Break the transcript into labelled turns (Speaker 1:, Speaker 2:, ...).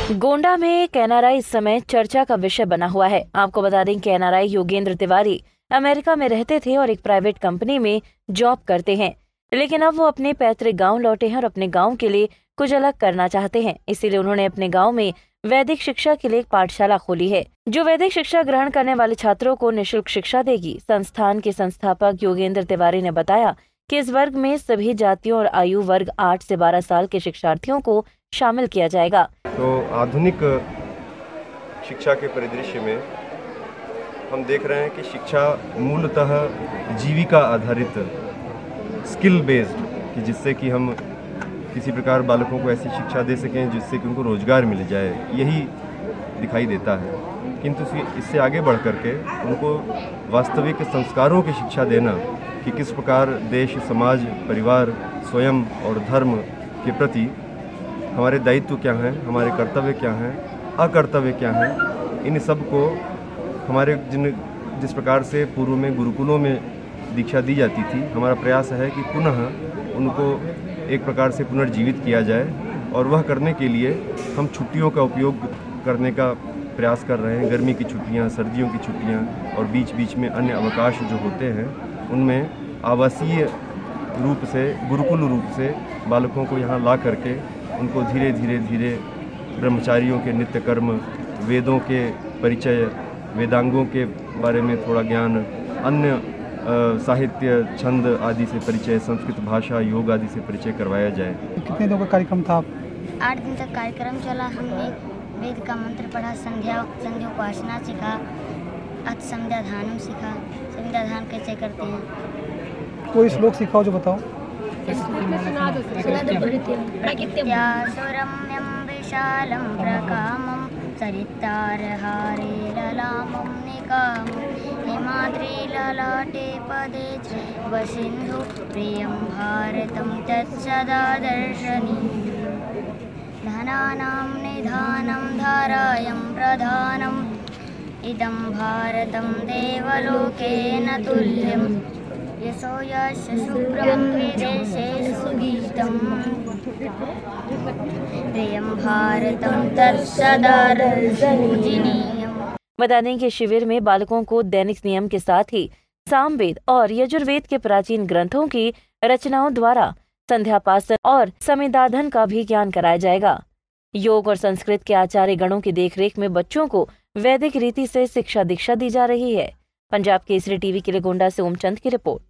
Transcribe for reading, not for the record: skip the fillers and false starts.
Speaker 1: गोंडा में एनआरआई इस समय चर्चा का विषय बना हुआ है। आपको बता दें कि एनआरआई योगेंद्र तिवारी अमेरिका में रहते थे और एक प्राइवेट कंपनी में जॉब करते हैं, लेकिन अब वो अपने पैतृक गांव लौटे हैं और अपने गांव के लिए कुछ अलग करना चाहते हैं। इसीलिए उन्होंने अपने गांव में वैदिक शिक्षा के लिए एक पाठशाला खोली है, जो वैदिक शिक्षा ग्रहण करने वाले छात्रों को निःशुल्क शिक्षा देगी। संस्थान के संस्थापक योगेंद्र तिवारी ने बताया कि इस वर्ग में सभी जातियों और आयु वर्ग 8 से 12 साल के शिक्षार्थियों को शामिल किया जाएगा।
Speaker 2: तो आधुनिक शिक्षा के परिदृश्य में हम देख रहे हैं कि शिक्षा मूलतः जीविका आधारित, स्किल बेस्ड, कि जिससे कि हम किसी प्रकार बालकों को ऐसी शिक्षा दे सकें जिससे कि उनको रोजगार मिल जाए, यही दिखाई देता है। किंतु इससे आगे बढ़ करके उनको वास्तविक संस्कारों की शिक्षा देना कि किस प्रकार देश, समाज, परिवार, स्वयं और धर्म के प्रति हमारे दायित्व क्या हैं, हमारे कर्तव्य क्या हैं, अकर्तव्य क्या हैं, इन सब को हमारे जिस प्रकार से पूर्व में गुरुकुलों में दीक्षा दी जाती थी, हमारा प्रयास है कि पुनः उनको एक प्रकार से पुनर्जीवित किया जाए। और वह करने के लिए हम छुट्टियों का उपयोग करने का प्रयास कर रहे हैं। गर्मी की छुट्टियां, सर्दियों की छुट्टियां और बीच बीच में अन्य अवकाश जो होते हैं, उनमें आवासीय रूप से, गुरुकुल रूप से बालकों को यहाँ ला करके उनको धीरे धीरे ब्रह्मचारियों के नित्य कर्म, वेदों के परिचय, वेदांगों के बारे में थोड़ा ज्ञान, अन्य साहित्य, छंद आदि से परिचय, संस्कृत भाषा, योग आदि से परिचय करवाया जाए।
Speaker 3: कितने दिनों का कार्यक्रम था?
Speaker 4: 8 दिन तक कार्यक्रम चला। हमने वेद का मंत्र पढ़ा, संध्या उपासना सीखा, अथ संध्या ध्यान सीखा, संध्या ध्यान कैसे करते हैं।
Speaker 3: कोई श्लोक सिखाओ जो बताओ।
Speaker 4: सुरम्यं विशालं प्रकामं सरितारहारे ललामं निकामं हिमाद्रिललाटे पदे वसिन्धु प्रियं भारतं तत्सदा दर्शनीयम्। धनानां निधानं धारायं प्रधानम् इदं भारतं देवलोकेन तुल्यम्। यशो यस्य शुभ्रं विदेशे सुगीतं प्रियं भारतं तत्सदा पूजनीयम्।
Speaker 1: बता दें कि शिविर में बालकों को दैनिक नियम के साथ ही सामवेद और यजुर्वेद के प्राचीन ग्रंथों की रचनाओं द्वारा संध्यापासन और समिदाधन का भी ज्ञान कराया जाएगा। योग और संस्कृत के आचार्य गणों की देखरेख में बच्चों को वैदिक रीति से शिक्षा दीक्षा दी जा रही है। पंजाब केसरी टीवी के लिए गोंडा से ओमचंद की रिपोर्ट।